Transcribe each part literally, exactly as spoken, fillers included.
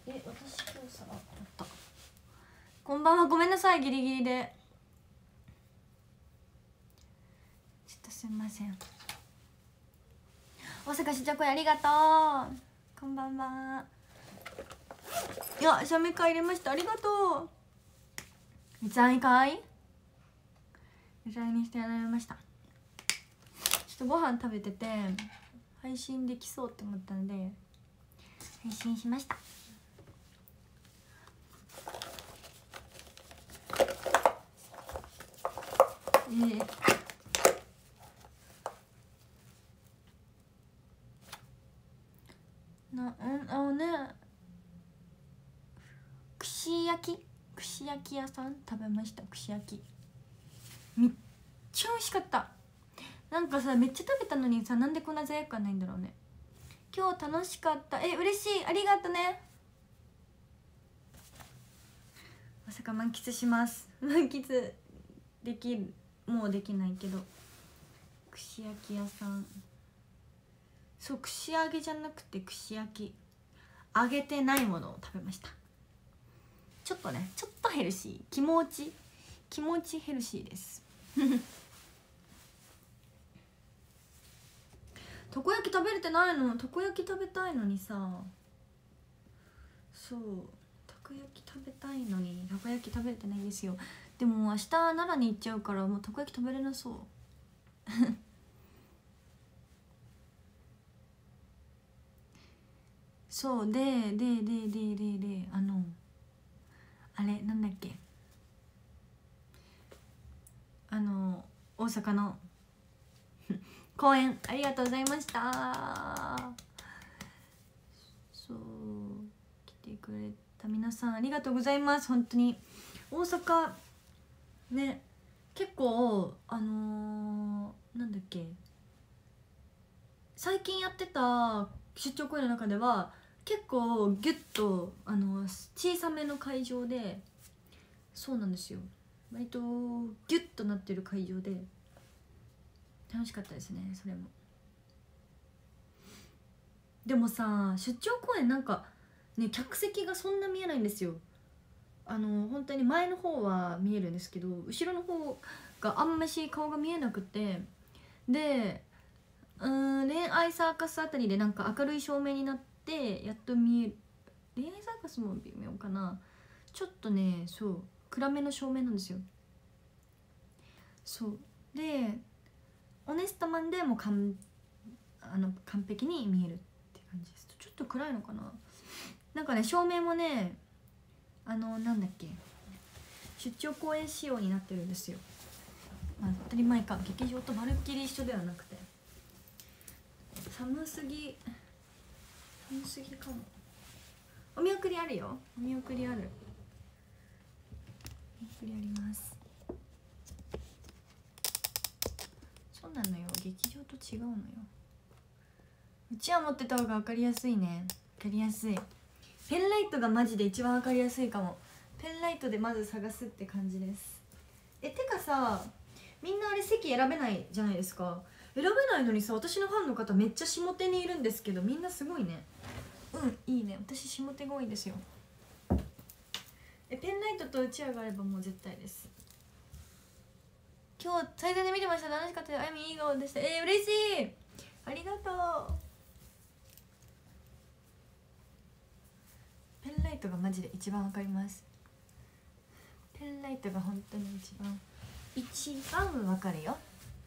え、私今日さ、あった。こんばんは、ごめんなさい、ギリギリで。ちょっとすみません。大阪市長これありがとう。こんばんは。いや、写メ会入れました。ありがとう。いつ会いかいいつ会いにしてやられました。ちょっとご飯食べてて配信できそうって思ったので配信しました。えー、な、うん、あのね、串焼き串焼き屋さん食べました。串焼きめっちゃ美味しかった。なんかさ、めっちゃ食べたのにさ、なんでこんな罪悪感ないんだろうね。今日楽しかった。え、嬉しい、ありがとね。まさか満喫します。満喫できる、もうできないけど。串焼き屋さん、そう、串揚げじゃなくて串焼き、揚げてないものを食べました。ちょっとね、ちょっとヘルシー、気持ち気持ちヘルシーですたこ焼き食べれてないの。たこ焼き食べたいのにさ、そう、たこ焼き食べたいのにたこ焼き食べれてないんですよ。でも明日奈良に行っちゃうからもうたこ焼き食べれなそうそうでででででであのあれなんだっけ、あの大阪の公演ありがとうございました。そう、来てくれた皆さんありがとうございます。本当に大阪ね、結構あのー、なんだっけ、最近やってた出張公演の中では結構ギュッとあの小さめの会場で、そうなんですよ、割とギュッとなってる会場で楽しかったですね。それもでもさ、出張公演なんかね、客席がそんな見えないんですよ。あの本当に前の方は見えるんですけど後ろの方があんまし顔が見えなくて、でうーん恋愛サーカスあたりでなんか明るい照明になってやっと見える。恋愛サーカスも微妙かな、ちょっとね、そう暗めの照明なんですよ。そうでオネストマンでもかんあの完璧に見えるって感じです。ちょっと暗いのかな、なんかね照明もね、あのなんだっけ、出張公演仕様になってるんですよ。まあ、当たり前か、劇場とまるっきり一緒ではなくて、寒すぎ寒すぎかも。お見送りあるよ、お見送りある、お見送りあります。そうなのよ、劇場と違うのよ。うちは持ってた方が分かりやすいね。分かりやすい。ペンライトがマジで一番分かりやすいかも。ペンライトでまず探すって感じです。え、てかさ、みんなあれ席選べないじゃないですか。選べないのにさ、私のファンの方めっちゃ下手にいるんですけど、みんなすごいね。うん、いいね、私下手が多いですよ。え、ペンライトとうちわがあればもう絶対です。今日最大で見てました。楽しかったよ。あやみいい顔でした。えー、嬉しい、ありがとう。ペンライトがマジで一番わかります。ペンライトが本当に一番一番わかるよ。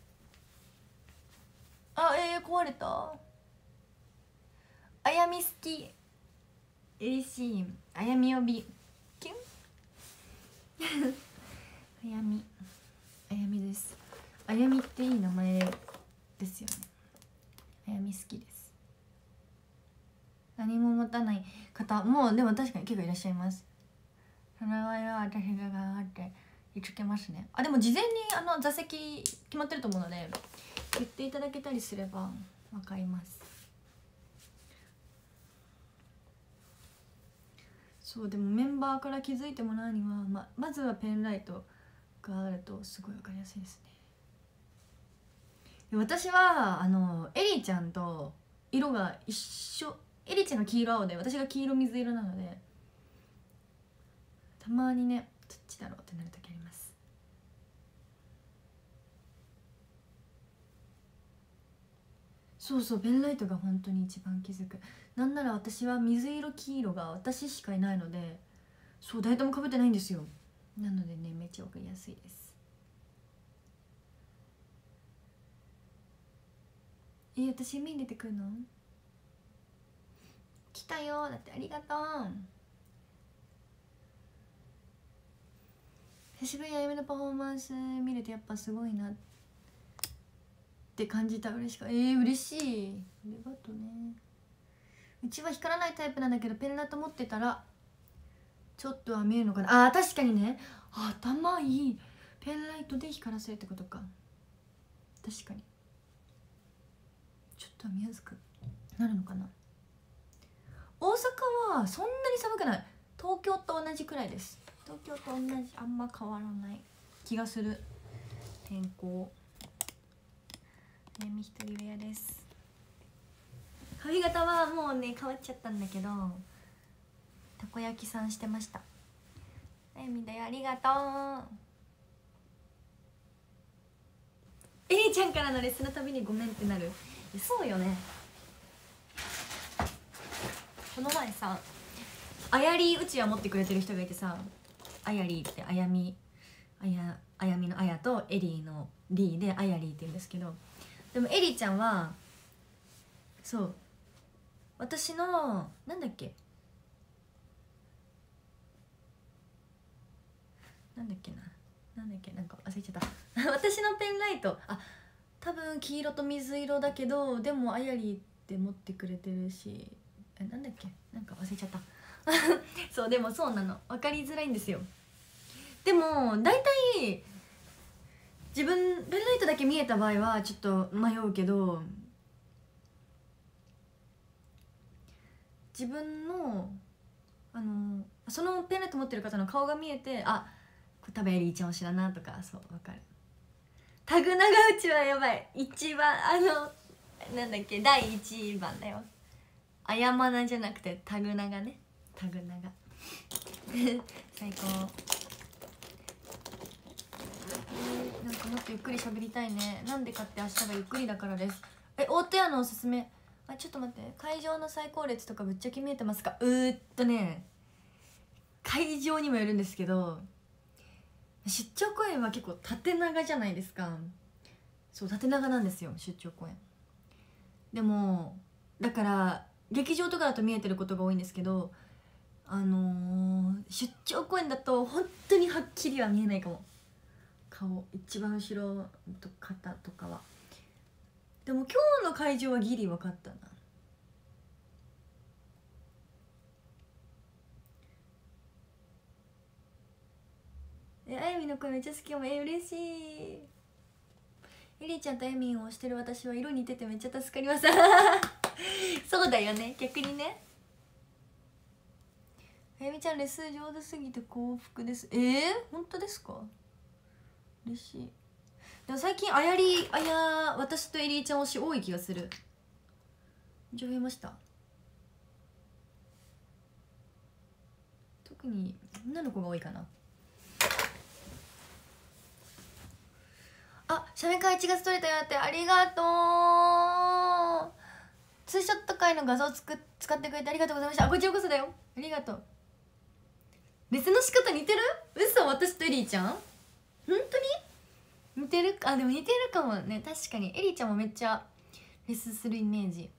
あ、えー、壊れた。あやみ好き、嬉しい。あやみ呼びキュンあやみ、あやみです。あやみっていい名前ですよね。あやみ好きです。何も持たない方もでも確かに結構いらっしゃいます。その場合は私が頑張って言いつけますね。あ、でも事前にあの座席決まってると思うので言っていただけたりすれば分かります。そうでもメンバーから気づいてもらうには ま, まずはペンライトがあるとすごい分かりやすいですね。私はあのエリーちゃんと色が一緒エリちゃんの黄色青で私が黄色水色なので、たまにねどっちだろうってなる時あります。そうそう、ペンライトが本当に一番気づく。なんなら私は水色黄色が私しかいないので、そう誰ともかぶってないんですよ。なのでねめっちゃ分かりやすいです。えー、私夢に出てくるの？来たよ、だって。ありがとう。久しぶりにあゆみのパフォーマンス見れてやっぱすごいなって感じた。嬉しかった。えー、嬉しい、ありがとうね。うちは光らないタイプなんだけど、ペンライト持ってたらちょっとは見えるのかな。あー確かにね、あ頭いい。ペンライトで光らせるってことか。確かにちょっとは見やすくなるのかな。大阪はそんなに寒くない。東京と同じくらいです。東京と同じ、あんま変わらない気がする。天候ねみ一人部屋です。髪型はもうね変わっちゃったんだけど、たこ焼きさんしてました。あゆみだよ、ありがとう。えりちゃんからのレッスンのたびにごめんってなる。そうよね。この前さ、あやりうちわ持ってくれてる人がいてさ、あやりってあやみ、あやあやみのあやとエリーのリーであやりって言うんですけど、でもエリーちゃんはそう私のなんだっけなんだっけななんだっけなんか忘れちゃった私のペンライト、あ多分黄色と水色だけど、でもあやりって持ってくれてるし、えなんだっけなんか忘れちゃったそうでもそうなの、分かりづらいんですよ。でも大体自分ペンライトだけ見えた場合はちょっと迷うけど、自分のあのそのペンライト持ってる方の顔が見えて、あこれ多分エリーちゃん推しだなとか、そう分かる。タグ長打ちはやばい。一番あのなんだっけだいいちばんだよ。あやまなじゃなくてタグ長ね、タグ長最高。なんかもっとゆっくり喋りたいね。なんでかって明日がゆっくりだからです。え大戸屋のおすすめ、あちょっと待って、会場の最高列とかぶっちゃけ見えてますか？うーっとね会場にもよるんですけど、出張公演は結構縦長じゃないですか。そう縦長なんですよ出張公演。でもだから劇場とかだと見えてることが多いんですけど、あのー、出張公演だと本当にはっきりは見えないかも。顔一番後ろと肩とかは。でも今日の会場はギリ分かったな。えあゆみの声めっちゃ好きかも。え嬉しい。エリちゃんとあゆみんをしてる私は色似ててめっちゃ助かりますそうだよね、逆にね。あゆみちゃんレッスン上手すぎて幸福です。えー、本当ですか？嬉しい。でも最近あやりあや私とエリーちゃん推し多い気がする。じゃあ増えました。特に女の子が多いかな。あ写メ会いちがつ撮れたよって、ありがとう。ツーショット会の画像つく使ってくれてありがとうございました。あこちらこそだよ、ありがとう。レスの仕方似てる？嘘、私とエリーちゃん本当に似てる？あでも似てるかもね。確かにエリーちゃんもめっちゃレスするイメージ。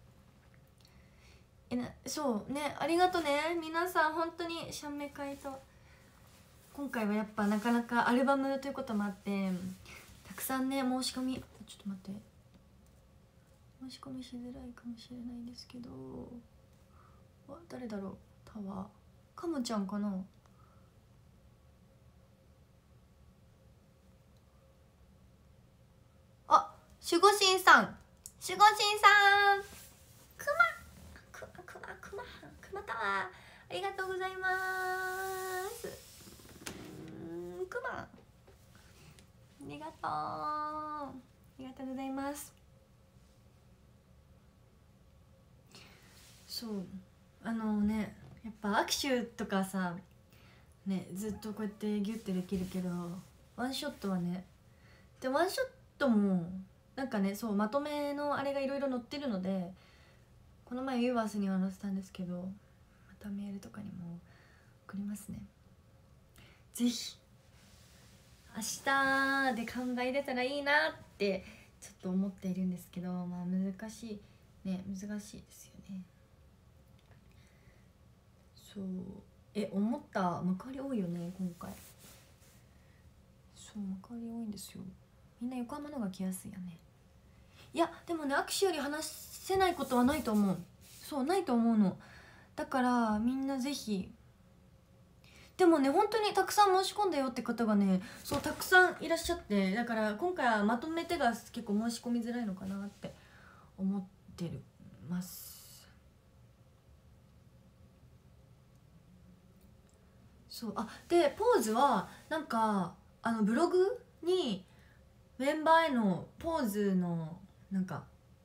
えなそうね、ありがとね皆さん。本当に写メ会と今回はやっぱなかなかアルバムということもあってたくさんね申し込み、ちょっと待って、申し込みしづらいかもしれないですけど、あ誰だろう、タワーかもちゃんかな。あ守護神さん、守護神さん、くまくまくまくまくまタワーありがとうございます。うんくまありがとうありがとうございます。 そうあのねやっぱ握手とかさねずっとこうやってギュッてできるけどワンショットはねでワンショットもなんかねそうまとめのあれがいろいろ載ってるのでこの前ユーバースには載せたんですけどまたメールとかにも送りますね。ぜひ明日で考えれたらいいなってちょっと思っているんですけどまあ難しいね難しいですよね。そうえ思った幕張多いよね今回。そう幕張多いんですよ。みんな横浜の方が来やすいよね。いやでもね握手より話せないことはないと思う。そうないと思うのだからみんなぜひ。でもね本当にたくさん申し込んだよって方がねそうたくさんいらっしゃってだから今回はまとめてが結構申し込みづらいのかなって思ってるます。そうあでポーズはなんかあのブログにメンバーへのポーズのなんか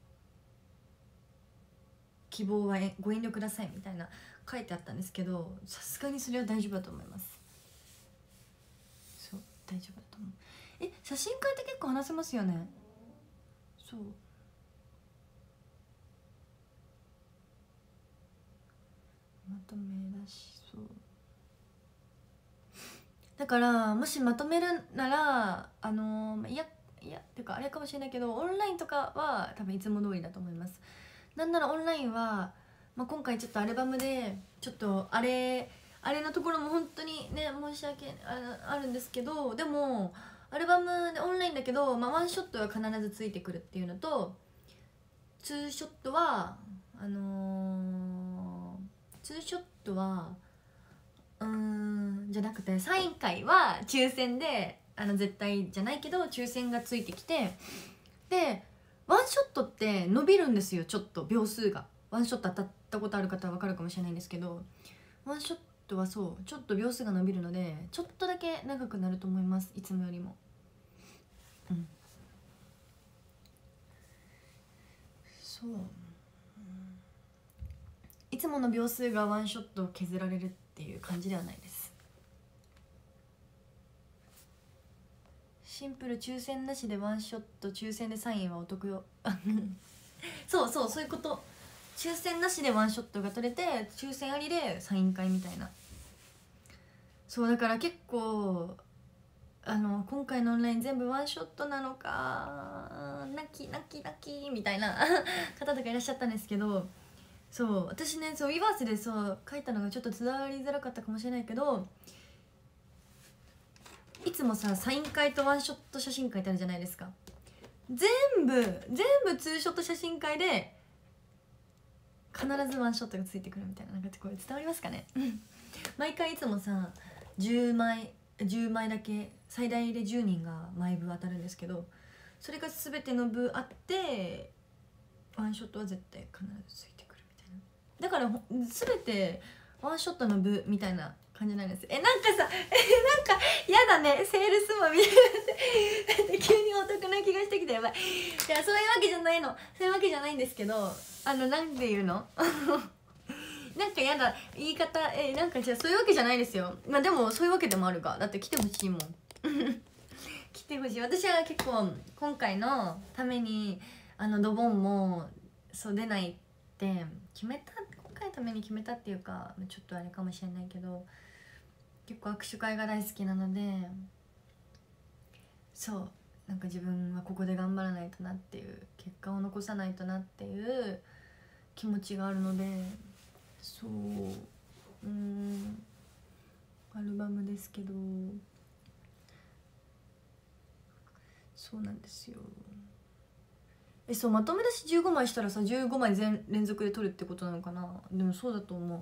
希望はご遠慮くださいみたいな書いてあったんですけどさすがにそれは大丈夫だと思います。そう大丈夫だと思う。え写真会って結構話せますよね。そうまとめだしそうだからもしまとめるならあのー、いやいやっていうかあれかもしれないけどオンラインとかは多分いつも通りだと思います。なんならオンラインは、まあ、今回ちょっとアルバムでちょっとあれあれのところも本当にね申し訳ああるんですけどでもアルバムでオンラインだけど、まあ、ワンショットは必ずついてくるっていうのとツーショットはあのー、ツーショットはうーんじゃなくてサイン会は抽選であの絶対じゃないけど抽選がついてきてでワンショットって伸びるんですよちょっと秒数が。ワンショット当たったことある方は分かるかもしれないんですけどワンショットはそうちょっと秒数が伸びるのでちょっとだけ長くなると思いますいつもよりも。うんそう、うん、いつもの秒数がワンショット削られるっていう感じではないです。シンプル抽選なしでワンショット抽選でサインはお得よそうそうそういうこと。抽選なしでワンショットが取れて抽選ありでサイン会みたいな。そうだから結構あの今回のオンライン全部ワンショットなのか泣き泣き泣きみたいな方とかいらっしゃったんですけどそう私ねそうウィバースでそう書いたのがちょっと伝わりづらかったかもしれないけどいつもさサイン会とワンショット写真会ってあるじゃないですか。全部全部ツーショット写真会で必ずワンショットがついてくるみたいななんかこれ伝わりますかね毎回いつもさじゅうまいじゅうまいだけ最大でじゅうにんが毎部当たるんですけどそれが全ての部あってワンショットは絶対必ずついてくるみたいな。だから全てワンショットの部みたいな感じなんです。えなんかさえなんかやだねセールスマンみたいな急にお得な気がしてきたやばい。いやそういうわけじゃないのそういうわけじゃないんですけどあのなんで言うのなんかやだ言い方えなんかじゃあそういうわけじゃないですよ。まあでもそういうわけでもあるかだって来てほしいもん来てほしい。私は結構今回のためにあのドボンもそう出ないって決めた今回のために決めたっていうかちょっとあれかもしれないけど結構握手会が大好きなのでそうなんか自分はここで頑張らないとなっていう結果を残さないとなっていう気持ちがあるのでそううんアルバムですけどそうなんですよ。えそうまとめ出しじゅうごまいしたらさじゅうごまい全連続で取るってことなのかな。でもそうだと思う。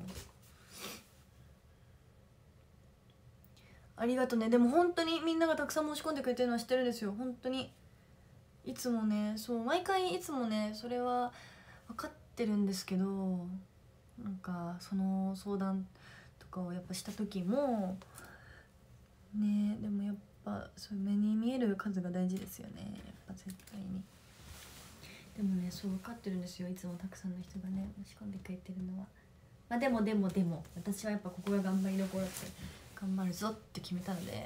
ありがとね。でも本当にみんながたくさん申し込んでくれてるのは知ってるんですよ本当に。いつもねそう毎回いつもねそれは分かってるんですけどなんかその相談とかをやっぱした時もねでもやっぱそう目に見える数が大事ですよねやっぱ絶対に。 でもね、そう分かってるんですよ、いつもたくさんの人がね申し込んでくれてるのは。まあでもでもでも私はやっぱここが頑張りどころって頑張るぞって決めたので、いっ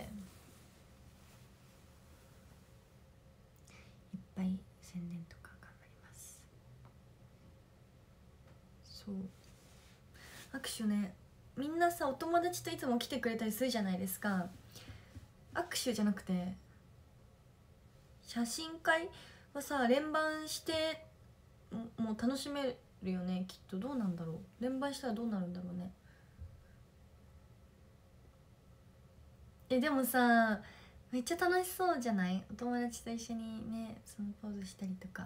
ぱい宣伝とか頑張ります。そう握手ね、みんなさお友達といつも来てくれたりするじゃないですか。握手じゃなくて写真会はさ連番してもう楽しめるよねきっと。どうなんだろう、連番したらどうなるんだろうね。えでもさめっちゃ楽しそうじゃない、お友達と一緒にねそのポーズしたりとか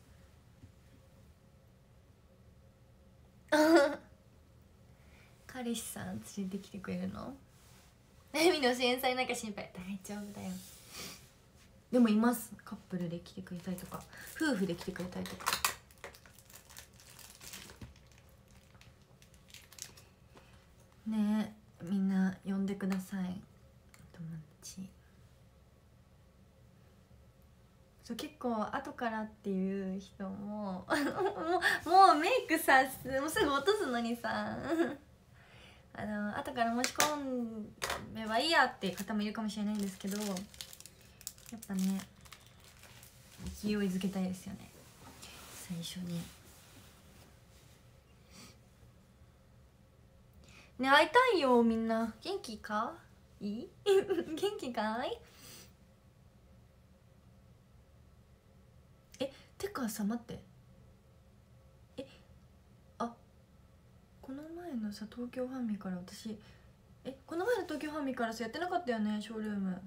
彼氏さん連れてきてくれるの？えみの繊細なんか心配、大丈夫だよ。でもいます、カップルで来てくれたりとか夫婦で来てくれたりとかね。えみんな呼んでください、お友達。そう結構後からっていう人ももうもうメイクさもうすぐ落とすのにさあの後から申し込めばいいやっていう方もいるかもしれないんですけど、やっぱね勢いづけたいですよね最初に。ね会いたいよみんな。元気かいい元気かい。えてかさ待って、えあこの前のさ東京ファミから私えこの前の東京ファミからさやってなかったよねショールーム。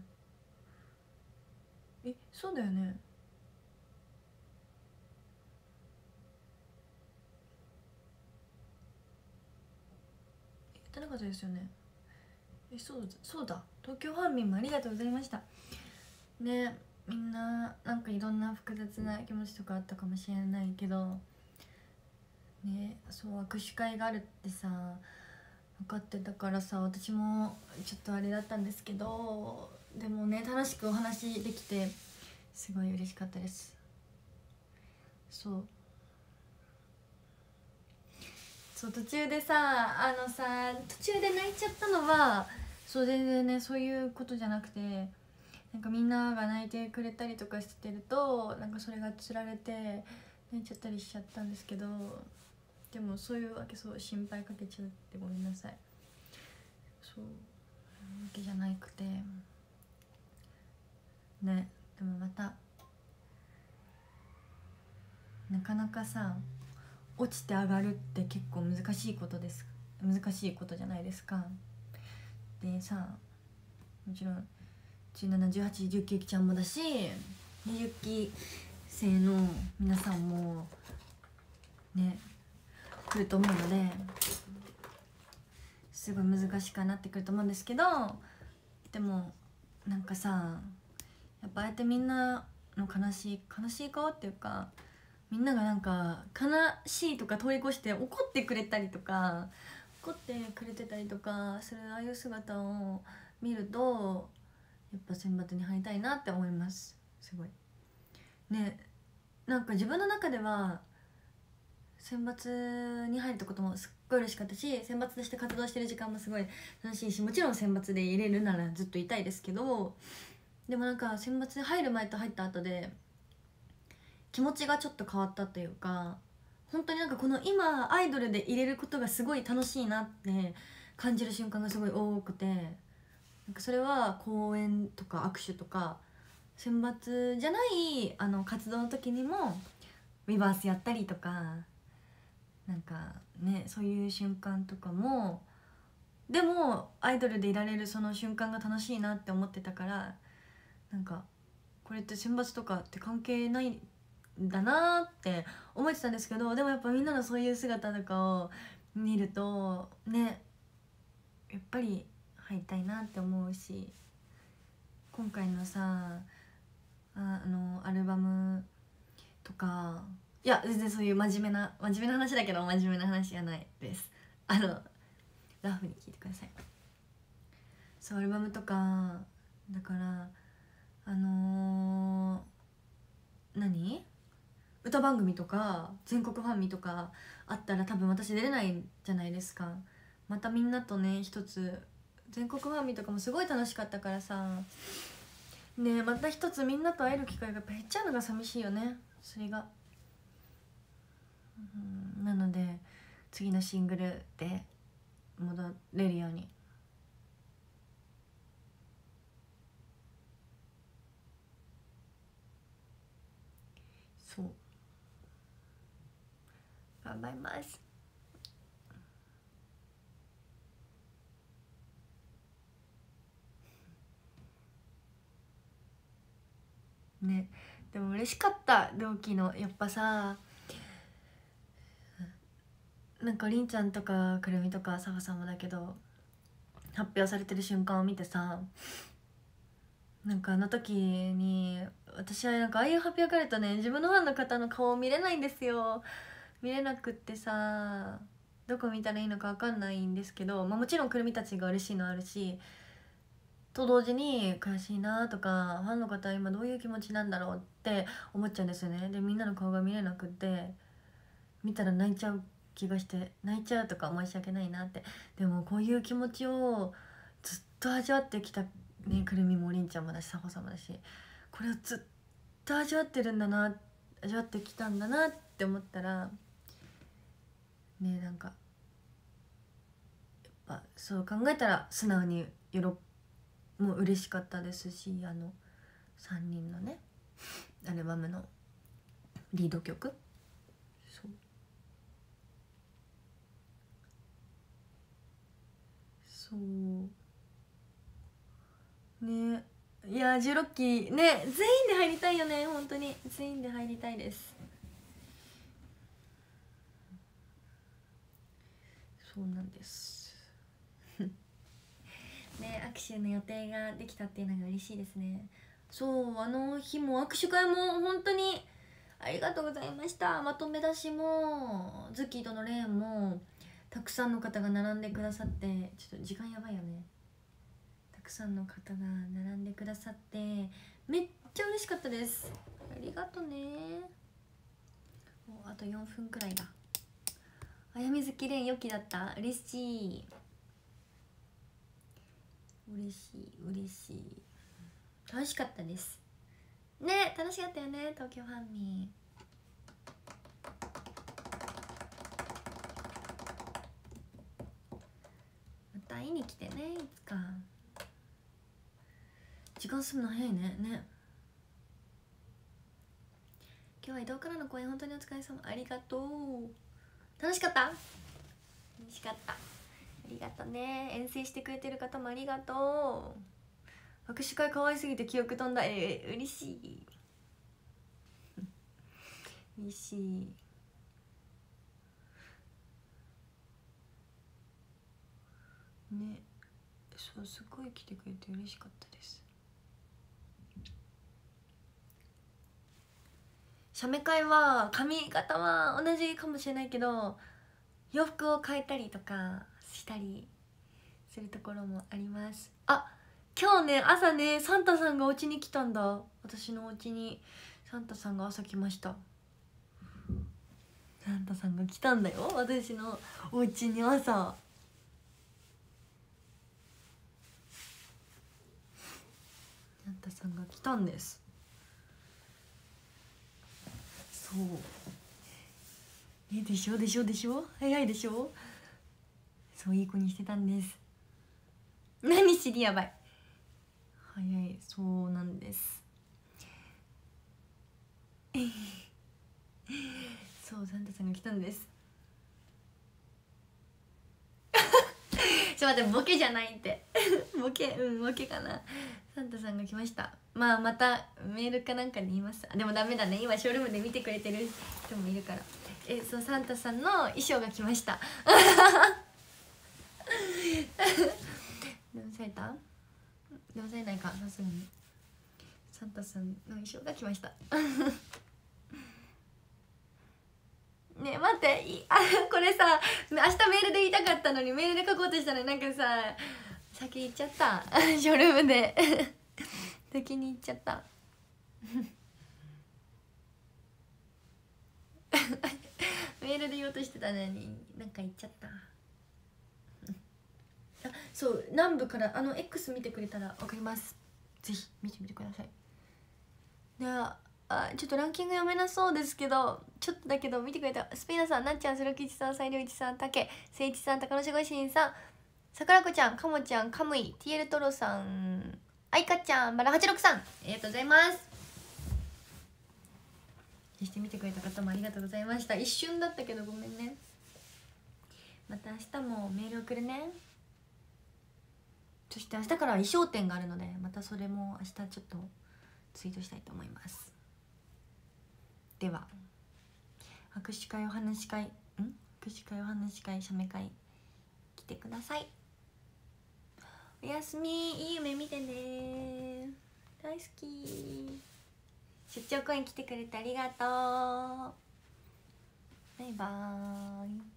えそうだよね。やってなかったですよね。えそうそうだ、東京ファミもありがとうございましたね。みんななんかいろんな複雑な気持ちとかあったかもしれないけどね、そう握手会があるってさ分かってたからさ、私もちょっとあれだったんですけど、でもね楽しくお話できてすごい嬉しかったです。そうそう途中でさあのさ途中で泣いちゃったのはそう全然ねそういうことじゃなくて、なんかみんなが泣いてくれたりとかしてるとなんかそれがつられて泣いちゃったりしちゃったんですけど、でもそういうわけ、そう心配かけちゃってごめんなさい。そうわけじゃなくてね。でもまたなかなかさ落ちて上がるって結構難しいことです、難しいことじゃないですか。でさもちろんじゅうなな、じゅうはち、じゅうきゅうきちゃんもだしにじゅっき生の皆さんもね来ると思うのですごい難しくなってくると思うんですけど、でもなんかさやっぱああやってみんなの悲しい悲しい顔っていうかみんながなんか悲しいとか通り越して怒ってくれたりとか怒ってくれてたりとかするああいう姿を見るとやっぱ選抜に入りたいなって思います。すごいね。なんか自分の中では選抜に入れたこともすっごい嬉しかったし、選抜として活動してる時間もすごい楽しいし、もちろん選抜で入れるならずっといたいですけど、でもなんか選抜に入る前と入った後で気持ちがちょっと変わったというか、本当になんかこの今アイドルで入れることがすごい楽しいなって感じる瞬間がすごい多くて、なんかそれは公演とか握手とか選抜じゃないあの活動の時にもウィバースやったりとかなんかねそういう瞬間とかも、でもアイドルでいられるその瞬間が楽しいなって思ってたから、なんかこれって選抜とかって関係ないんだなって思ってたんですけど、でもやっぱみんなのそういう姿とかを見るとねやっぱり入りたいなって思うし、今回のさああのアルバムとか、いや全然そういう真面目な真面目な話だけど真面目な話じゃないです。あのラフに聞いてください。そうアルバムとかだからあのー、何歌番組とか全国ファンミとかあったら多分私出れないじゃないですか。またみんなとね一つ全国ファンミとかもすごい楽しかったからさね、また一つみんなと会える機会が減っちゃうのが寂しいよね、それが。うん、なので次のシングルで戻れるようにそう頑張りますね。でも嬉しかった同期のやっぱさ、なんかりんちゃんとかくるみとかさわさんもだけど発表されてる瞬間を見てさ、なんかあの時に私はなんかああいう発表があるとね自分のファンの方の顔を見れないんですよ。見れなくってさどこ見たらいいのか分かんないんですけど、まあ、もちろんくるみたちが嬉しいのあるしと同時に悔しいなとかファンの方は今どういう気持ちなんだろうって思っちゃうんですよね。でみんなの顔が見れなくって見たら泣いちゃう気がして泣いちゃうとか申し訳ないなって。でもこういう気持ちをずっと味わってきたね、くるみもりんちゃんもだしさほさんもだし、これをずっと味わってるんだな味わってきたんだなって思ったらね、なんかやっぱそう考えたら素直に喜もう嬉しかったですし、あのさんにんのねアルバムのリード曲そうそうね。いやじゅうろっきね全員で入りたいよね、本当に全員で入りたいです。そうなんですね、握手の予定ができたっていうのが嬉しいですね。そうあの日も握手会も本当にありがとうございました。まとめ出しもズッキーとのレーンもたくさんの方が並んでくださって、ちょっと時間やばいよね。たくさんの方が並んでくださってめっちゃ嬉しかったです。ありがとね。もうあとよんぷんくらいだ。あやみずきレーン良きだった。嬉しい嬉しい嬉しい。楽しかったですね。楽しかったよね、東京ファンミ。また会いに来てね、いつか。時間進むの早いね。ね、今日は移動からの公演本当にお疲れ様。ありがとう。楽しかった楽しかった。ありがとね。遠征してくれてる方もありがとう。握手会可愛すぎて記憶飛んだ。えー、嬉しい嬉しいね。そうすごい来てくれて嬉しかったです。写メ会は髪型は同じかもしれないけど洋服を変えたりとかしたりするところもあります。あ、今日ね朝ねサンタさんがお家に来たんだ。私のお家にサンタさんが朝来ました。サンタさんが来たんだよ、私のお家に朝。サンタさんが来たんです。そうえでしょでしょでしょ早いでしょ。そういい子にしてたんです。何しりやばい早い。そうなんですそうサンタさんが来たんですちょっと待って、ボケじゃないってボケうんボケかな。サンタさんが来ました。まあまたメールかなんかで言います。でもダメだね、今ショールームで見てくれてる人もいるから。えそうサンタさんの衣装が来ましたでもされたでもされないか、さすがに。サンタさんの衣装が来ましたね待っていあこれさ明日メールで言いたかったのにメールで書こうとしたらなんかさ先言っちゃったショールームで先に言っちゃったメールで言おうとしてたのになんか言っちゃったあ、そう南部からあの X 見てくれたら分かります。ぜひ見てみてください。ではあちょっとランキング読めなそうですけどちょっとだけど見てくれたスピーナさん、なっちゃん、スロキチさん、西良一さん、たけせいちさん、高野しごしんさん、さくらこちゃん、かもちゃん、かむい ティーエル トロさん、あいかちゃん、バラはちろくさん、ありがとうございます。そして見てくれた方もありがとうございました。一瞬だったけどごめんね。また明日もメール送るね。そして明日からは衣装展があるのでまたそれも明日ちょっとツイートしたいと思います。では握手会お話し会ん握手会お話し会写メ会来てください。おやすみ、いい夢見てね、大好き。出張公演来てくれてありがとう。バイバーイ。